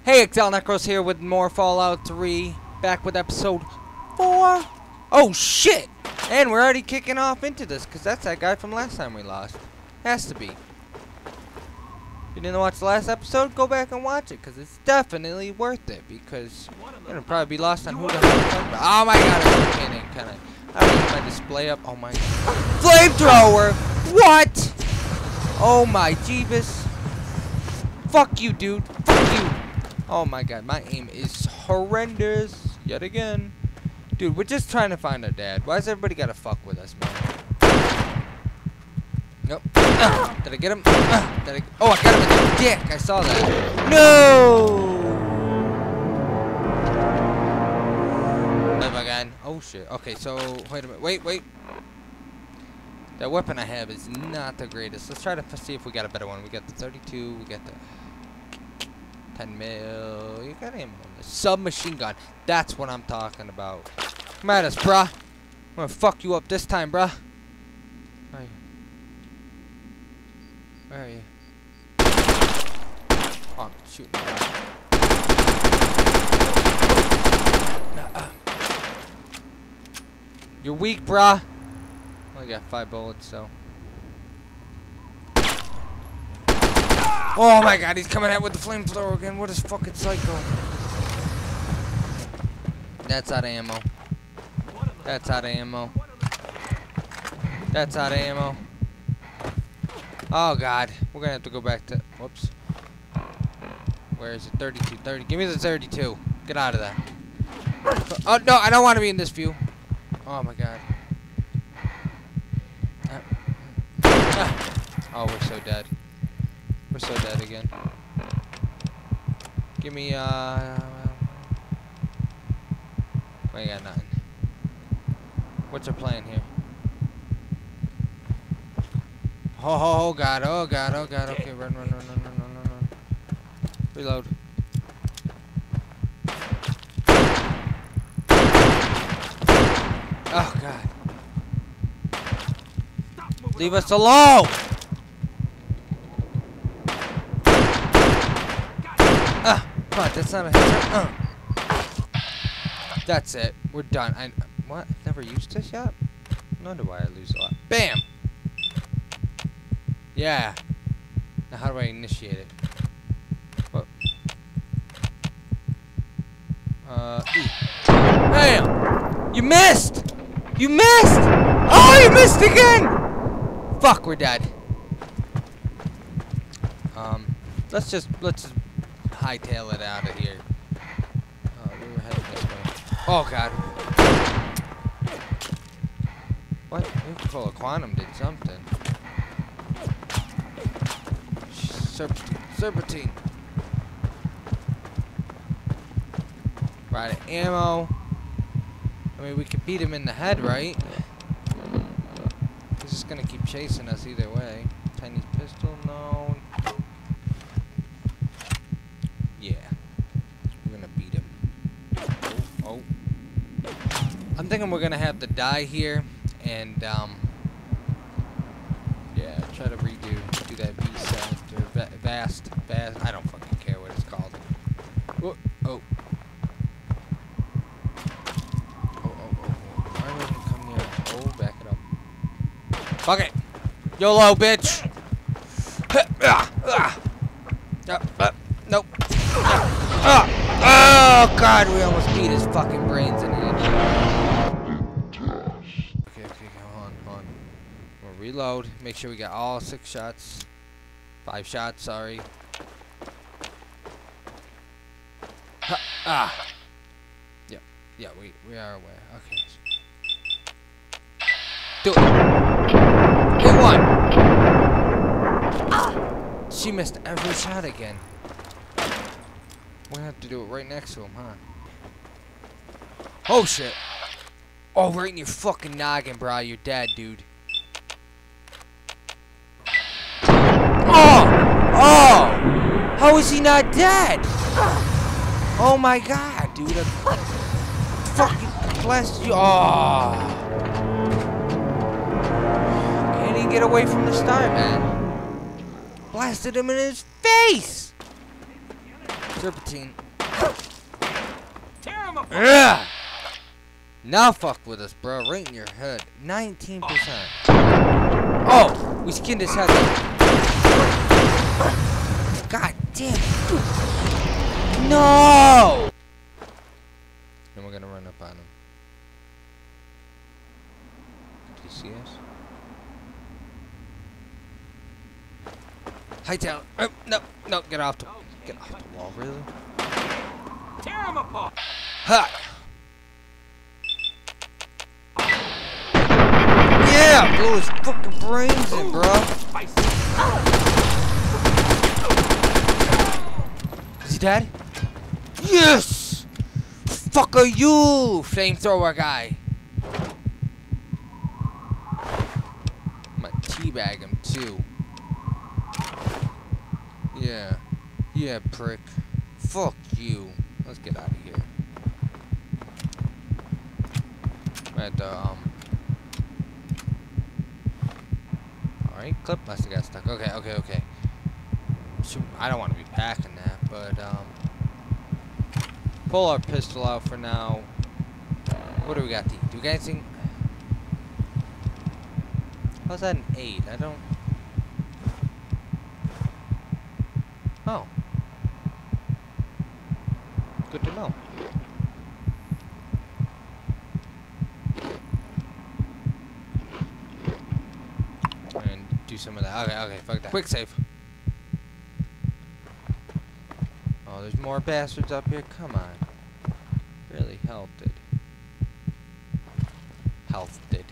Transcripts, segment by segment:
Hey, XeZL Necros here with more Fallout 3. Back with episode 4. Oh, shit! And we're already kicking off into this, because that's that guy from last time we lost. Has to be. If you didn't watch the last episode, go back and watch it, because it's definitely worth it, because you're going to probably be lost on who the hell you're talking about. Oh my god, I can't kind of... I don't need my display up. Oh my god. Flamethrower! What? Oh my Jeebus. Fuck you, dude. Fuck you. Oh my god, my aim is horrendous. Yet again. Dude, we're just trying to find our dad. Why does everybody gotta fuck with us, man? Nope. Did I get him? Oh, I got him in the dick. I saw that. No! Never again. Oh shit. Okay, so, wait a minute. Wait. That weapon I have is not the greatest. Let's try to see if we got a better one. We got the 32. We got the 10 mil. You got ammo on this submachine gun. That's what I'm talking about. Come at us, bruh. I'm gonna fuck you up this time, bruh. Where are you? Oh, I'm shooting. You're weak, bruh. Only got 5 bullets, so. Oh my god, he's coming out with the flamethrower again. What is fucking psycho? That's out of ammo. That's out of ammo. That's out of ammo. Oh god, we're gonna have to go back to. Whoops. Where is it? 32. 30. Give me the 32. Get out of there. Oh no, I don't want to be in this view. Oh my god. Oh, we're so dead. We're so dead again. Give me, we got nothing. What's our plan here? Oh god, oh god, oh god. Okay, run. Reload. Oh god. Leave us alone! Come on, that's not a headshot. That's it. We're done. What? Never used this yet? No wonder why I lose a lot. Bam! Yeah. Now how do I initiate it? What? E. Bam! You missed! You missed! Oh, you missed again! Fuck, we're dead. Let's just hightail it out of here. We were heading this way. Oh god. What? Well, Quantum did something. Serpentine. Right, ammo. I mean, we could beat him in the head, right? He's just gonna keep chasing us either way. Chinese pistol, no. Yeah. We're gonna beat him. Oh. I'm thinking we're gonna have to die here and, yeah, try to do that V-Cest or Vast. I don't fucking care what it's called. Oh. Why wouldn't it come near? Oh, back it up. Fuck it! YOLO, bitch! Nope. Oh god, we almost beat his fucking brains in it. Okay, come on. We'll reload. Make sure we got all 6 shots. 5 shots, sorry. Yeah, we are aware. Okay. Do it. Hit 1. She missed every shot again. We're gonna have to do it right next to him, huh? Oh shit! Oh, right in your fucking noggin, bro. You're dead, dude. Oh! How is he not dead? Oh my god, dude. I fucking blasted you. Oh! Can't even get away from the start, man. Blasted him in his face! Serpentine. Tear him apart. Ugh. Now fuck with us, bro. Right in your head. 19%. Oh, we skinned his head. God damn it. No! And we're gonna run up on him. Did he see us? Hightail. Oh, no, no, get off the wall, really? Tear him apart. Ha! Yeah, blew his fucking brains in, bro. Is he dead? Yes! Fuck are you, flamethrower guy? I'm gonna teabag him too. Yeah. Yeah, prick. Fuck you. Let's get out of here. At the, Alright, clip must have got stuck. Okay, okay, okay. Shoot, I don't want to be packing that, but, pull our pistol out for now. What do we got? Do we got anything? How's that an 8? I don't... Oh. Good to know. And do some of that. Okay, okay, fuck that. Quick save. Oh, there's more bastards up here. Come on. Really helped it. Health did.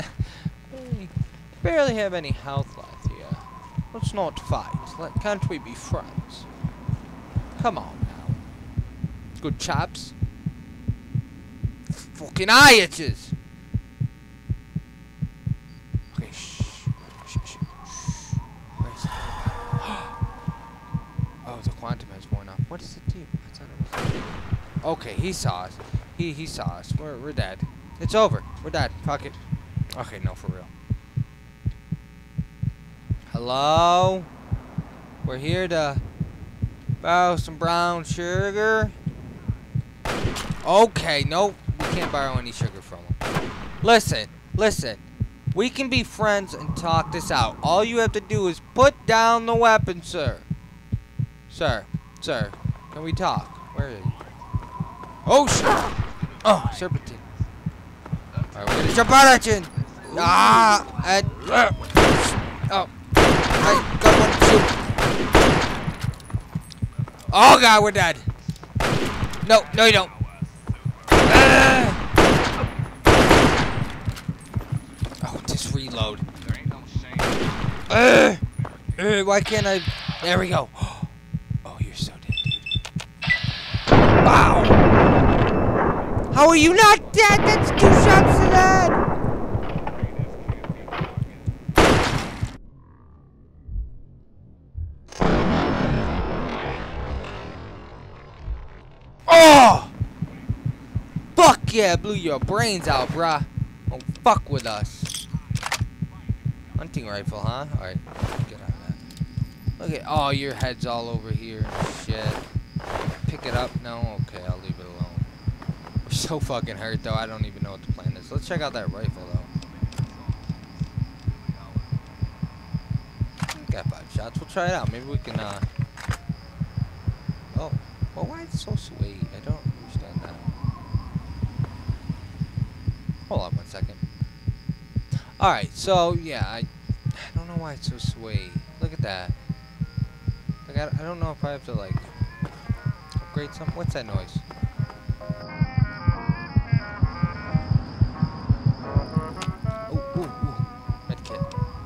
Barely have any health left here. Let's not fight. Can't we be friends? Come on now. Good chaps. Fucking eye itches. Okay, shh. Shh, shh, shh. Where is it? Oh, the quantum has worn off. What does it do? I thought it was... Okay, he saw us. He saw us. We're dead. It's over. We're dead. Fuck it. Okay, no, for real. Hello? We're here to borrow some brown sugar. Okay, nope. We can't borrow any sugar from him. Listen, listen. We can be friends and talk this out. All you have to do is put down the weapon, sir. Sir, can we talk? Where are you? Oh, shit. Oh, serpentine. Alright, we're gonna jump out at you. Ah, and... oh. I got one too. Oh god, we're dead. No, no you don't. Oh, just reload. Why can't I? There we go. Oh, you're so dead, dude. Wow. How are you not dead? That's 2 shots to that. Oh! Fuck yeah, blew your brains out, bruh. Don't fuck with us. Hunting rifle, huh? Alright, get out of that. Look at, oh, your head's all over here. Shit. Pick it up? No? Okay, I'll leave it alone. We're so fucking hurt, though. I don't even know what the plan is. Let's check out that rifle, though. Got 5 shots. We'll try it out. Maybe we can, Oh. Well, why is it so sweet? I don't understand that. Hold on 1 second. Alright, so, yeah, I don't know why it's so sweet. Look at that. Like, I don't know if I have to, like, upgrade something. What's that noise? Ooh, ooh, ooh. Medkit.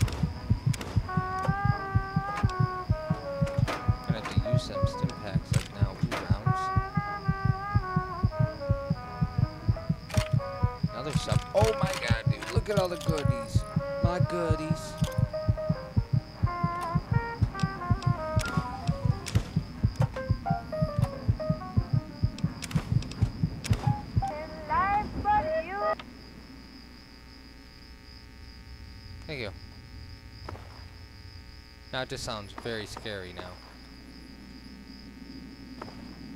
I'm gonna have to use some stim packs, like, now. 2 rounds. Another sub. Oh my god, dude. Look at all the goodies. My goodies. Thank you. Now it just sounds very scary now.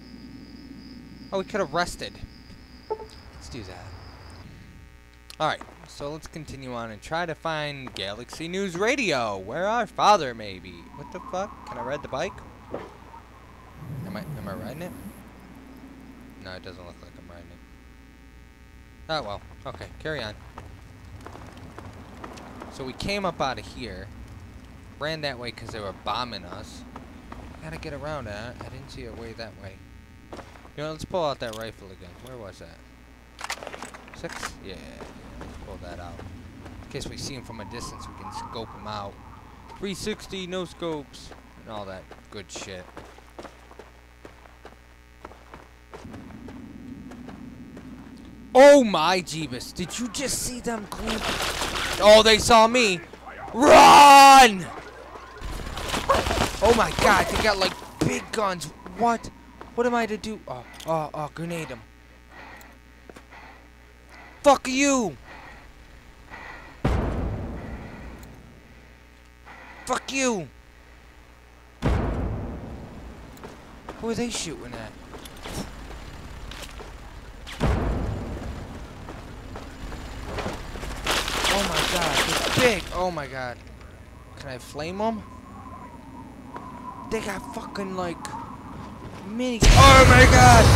Oh, we could have rested. Let's do that. Alright, so let's continue on and try to find Galaxy News Radio, where our father may be. What the fuck? Can I ride the bike? Am I riding it? No, it doesn't look like I'm riding it. Oh, well. Okay, carry on. So we came up out of here. Ran that way because they were bombing us. Gotta get around it. I didn't see a way that way. You know, let's pull out that rifle again. Where was that? 6? Yeah. Let's pull that out. In case we see him from a distance, we can scope him out. 360, no scopes, and all that good shit. Oh my Jeebus, did you just see them gleam? Oh, they saw me. Run! Oh my god, they got like big guns. What? What am I to do? Oh, grenade them. Fuck you! Fuck you! Who are they shooting at? Oh my god, they're big! Oh my god. Can I flame them? They got fucking like mini. Oh my god!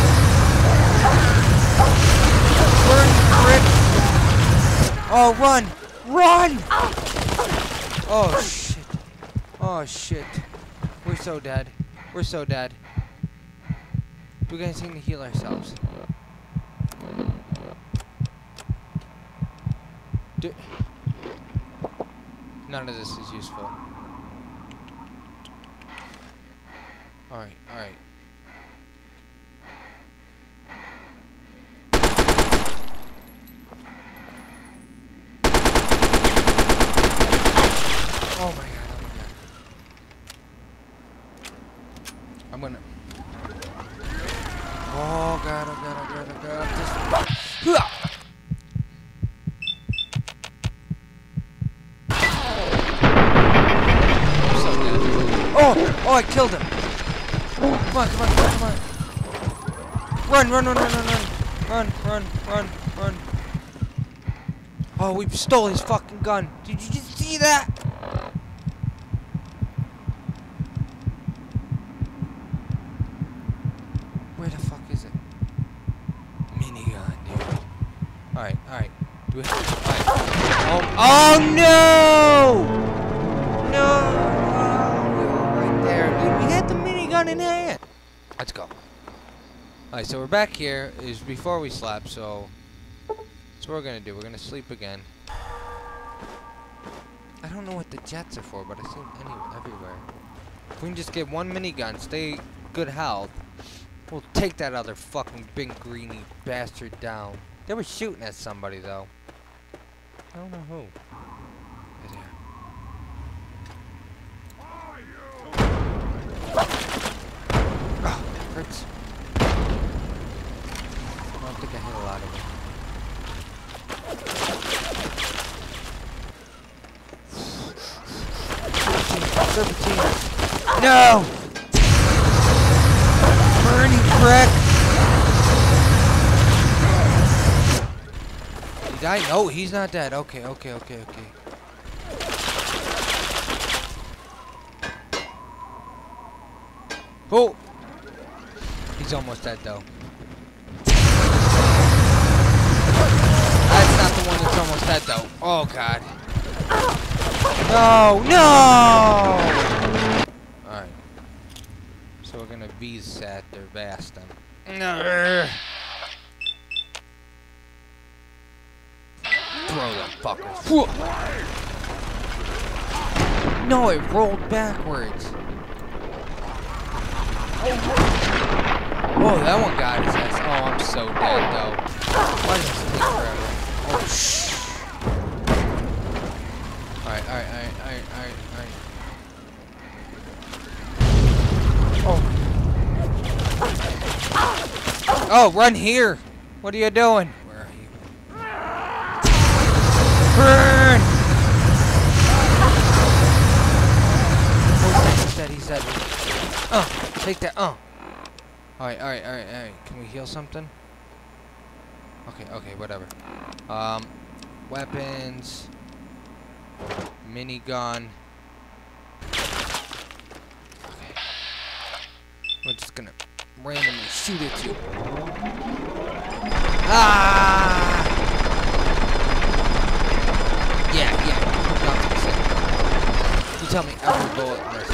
Burn, rip! Oh, run! Run! Oh shit! Oh shit! We're so dead. We're so dead. We got anything to heal ourselves. None of this is useful. Alright, alright. Oh my god, oh my god. I'm gonna... Oh god, oh god, oh god, oh god. Just... Oh, I killed him. Come on, come on, come on, come on. Run, run, run, run, run, run. Run, run, run, run. Oh, we stole his fucking gun. Did you just see that? Where the fuck is it? Minigun, dude. Alright, alright. Do it. Alright. Oh no! No! In hand. Let's go. Alright, so we're back here. Is before we slept, so that's what we're gonna do. We're gonna sleep again. I don't know what the jets are for, but I see them everywhere. If we can just get one minigun, stay good health, we'll take that other fucking big greeny bastard down. They were shooting at somebody though. I don't know who. Hurts. I don't think I hit a lot of it. 13. No! Burning prick! Did he die? No, he's not dead. Okay, okay, okay, okay. Oh! He's almost dead though. That's not the one that's almost dead though. Oh god. No, no! Alright. So we're gonna VSAT their vast them. Throw them fuckers. No, it rolled backwards. Oh, that one got his ass. Oh, I'm so dead, though. Why does this take forever? Oh, shh. Alright, alright, alright, alright, alright, alright. Oh, run here. What are you doing? Where are you? Burn! Oh, he's dead, he's dead. Take that, Alright, alright, alright, alright. Can we heal something? Okay, okay, whatever. Weapons. Minigun. Okay. We're just gonna randomly shoot at you. Ah! Yeah, yeah. Nothing's it. You tell me every bullet misses.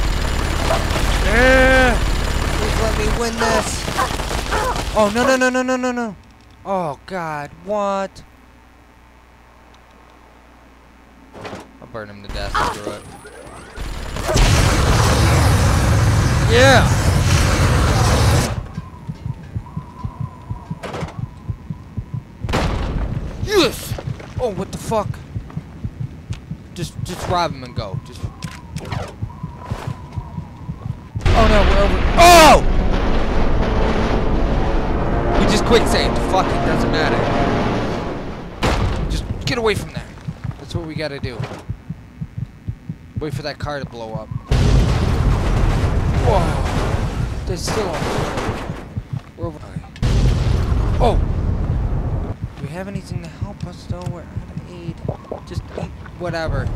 Please let me win this. Oh, no, no, no, no, no, no, no. Oh, God. What? I'll burn him to death. Screw it. Yeah! Yes! Oh, what the fuck? Just rob him and go. Just. Oh no, we're over. Oh! We just quick saved. Fuck it, doesn't matter. Just get away from there. That's what we gotta do. Wait for that car to blow up. Whoa! They're still on. We're over. Oh! Do we have anything to help us though? We're out of aid. Just eat whatever.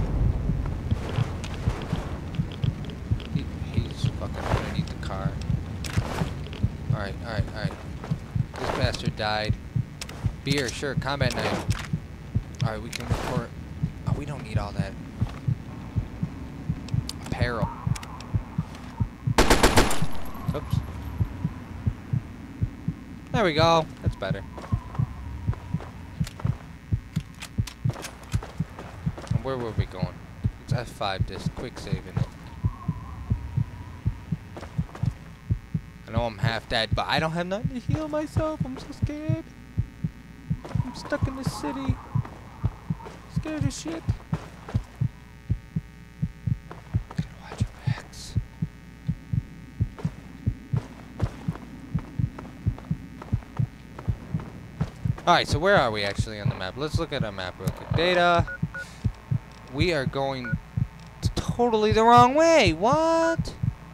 He's fucking underneath the car. Alright, alright, alright. This bastard died. Beer, sure. Combat knife. Alright, we can report. Oh, we don't need all that. Apparel. Oops. There we go. That's better. And where were we going? It's F5 disc. Quick saving it. I know I'm half dead, but I don't have nothing to heal myself. I'm so scared. I'm stuck in this city. Scared as shit. Gotta watch your backs. Alright, so where are we actually on the map? Let's look at our map real quick. Data. We are going totally the wrong way. What?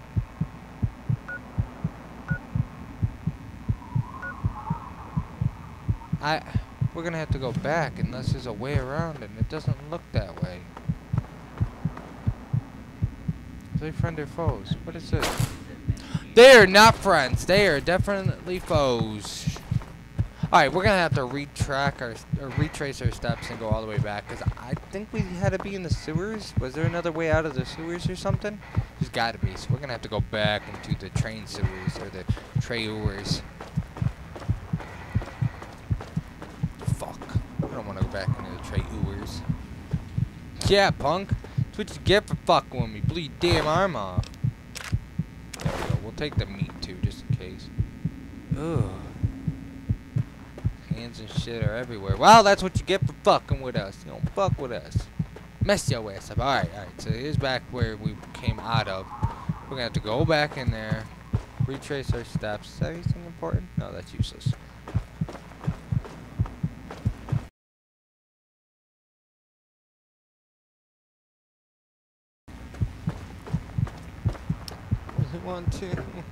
We're gonna have to go back unless there's a way around it, and it doesn't look that way. Are they friend or foes? What is this? They are not friends. They are definitely foes. Alright, we're gonna have to retrace our steps and go all the way back, because I think we had to be in the sewers. Was there another way out of the sewers or something? There's gotta be, so we're gonna have to go back into the train sewers, or the trailers. Fuck. I don't want to go back into the trailers. Yeah, punk. That's what you get for fucking with me. Blew your damn arm off. There we go. We'll take the meat too, just in case. Ugh. Hands and shit are everywhere. Well, that's what you get for fucking with us. You don't fuck with us. Mess your ass up. Alright, alright. So here's back where we came out of. We're gonna have to go back in there. Retrace our steps. Is that anything important? No, that's useless. One, two.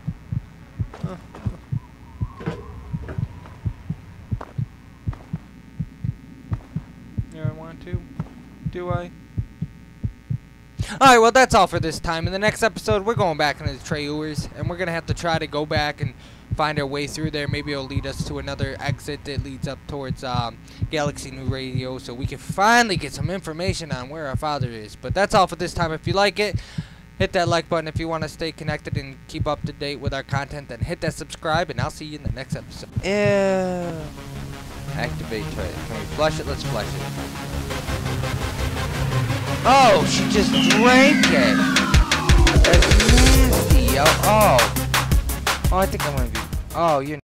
Yeah, I want to. Do I? Alright, well, that's all for this time. In the next episode, we're going back into the trailers, and we're going to have to try to go back and find our way through there. Maybe it'll lead us to another exit that leads up towards Galaxy New Radio, so we can finally get some information on where our father is. But that's all for this time. If you like it, hit that like button. If you want to stay connected and keep up to date with our content, then hit that subscribe, and I'll see you in the next episode. Ew. Activate tray. Can we flush it? Let's flush it. Oh, she just drank it. That's nasty, yo. Oh. Oh, I think I'm gonna be. Oh, you're.